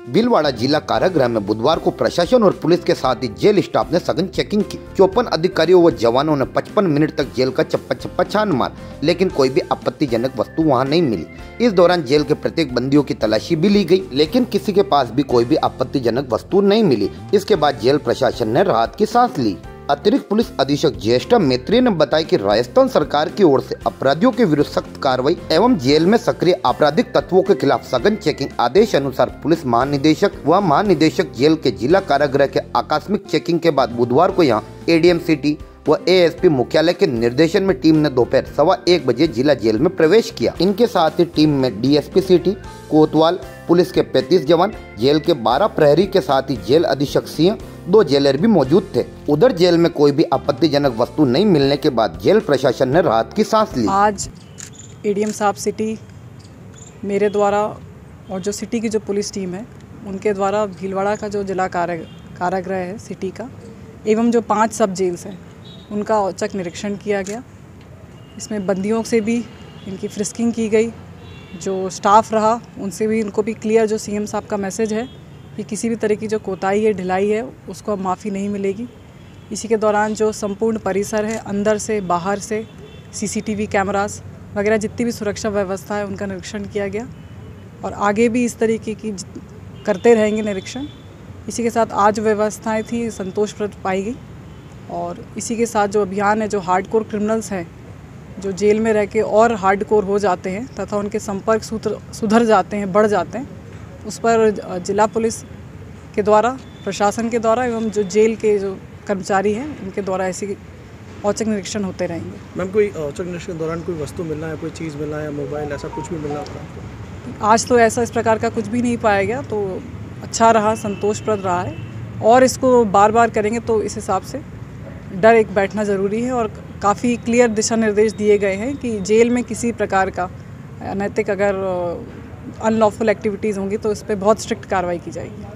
भीलवाड़ा जिला कारागृह में बुधवार को प्रशासन और पुलिस के साथ ही जेल स्टाफ ने सघन चेकिंग की। 54 अधिकारियों व जवानों ने 55 मिनट तक जेल का चप्पा छान मार, लेकिन कोई भी आपत्तिजनक वस्तु वहां नहीं मिली। इस दौरान जेल के प्रत्येक बंदियों की तलाशी भी ली गई, लेकिन किसी के पास भी कोई भी आपत्तिजनक वस्तु नहीं मिली। इसके बाद जेल प्रशासन ने राहत की सांस ली। अतिरिक्त पुलिस अधीक्षक ज्येष्ठा मैत्री ने बताया कि राजस्थान सरकार की ओर से अपराधियों के विरुद्ध सख्त कार्रवाई एवं जेल में सक्रिय आपराधिक तत्वों के खिलाफ सघन चेकिंग आदेश अनुसार पुलिस महानिदेशक व महानिदेशक जेल के जिला कारागृह के आकस्मिक चेकिंग के बाद बुधवार को यहां एडीएम सिटी व एएसपी मुख्यालय के निर्देशन में टीम ने दोपहर 1:15 बजे जिला जेल में प्रवेश किया। इनके साथ ही टीम में डीएसपी सिटी, कोतवाल, पुलिस के 35 जवान, जेल के 12 प्रहरी के साथ ही जेल अधीक्षक सिंह, 2 जेलर भी मौजूद थे। उधर जेल में कोई भी आपत्तिजनक वस्तु नहीं मिलने के बाद जेल प्रशासन ने राहत की सांस ली। आज एडीएम साहब सिटी मेरे द्वारा और जो सिटी की जो पुलिस टीम है उनके द्वारा भीलवाड़ा का जो जिला कारागृह है सिटी का एवं जो 5 सब जेल्स हैं उनका औचक निरीक्षण किया गया। इसमें बंदियों से भी इनकी फ्रिस्किंग की गई, जो स्टाफ रहा उनसे भी इनको भी क्लियर जो सीएम साहब का मैसेज है कि किसी भी तरह की जो कोताही है, ढिलाई है, उसको अब माफ़ी नहीं मिलेगी। इसी के दौरान जो संपूर्ण परिसर है, अंदर से बाहर से सीसीटीवी कैमरास वगैरह जितनी भी सुरक्षा व्यवस्था है उनका निरीक्षण किया गया और आगे भी इस तरीके की करते रहेंगे निरीक्षण। इसी के साथ आज व्यवस्थाएं थी संतोषप्रद पाई गई और इसी के साथ जो अभियान है, जो हार्डकोर क्रिमिनल्स हैं जो जेल में रह के और हार्डकोर हो जाते हैं तथा उनके संपर्क सूत्र सुधर जाते हैं, बढ़ जाते हैं, उस पर जिला पुलिस के द्वारा, प्रशासन के द्वारा एवं जो जेल के जो कर्मचारी हैं उनके द्वारा ऐसी औचक निरीक्षण होते रहेंगे। मैम, कोई औचक निरीक्षण के दौरान कोई वस्तु मिलना है, कोई चीज़ मिलना है, मोबाइल ऐसा कुछ भी मिलना होगा? आज तो ऐसा इस प्रकार का कुछ भी नहीं पाया गया, तो अच्छा रहा, संतोषप्रद रहा है और इसको बार बार करेंगे तो इस हिसाब से डर एक बैठना ज़रूरी है और काफ़ी क्लियर दिशा निर्देश दिए गए हैं कि जेल में किसी प्रकार का अनैतिक अगर अनलॉफुल एक्टिविटीज़ होंगी तो इस पर बहुत स्ट्रिक्ट कार्रवाई की जाएगी।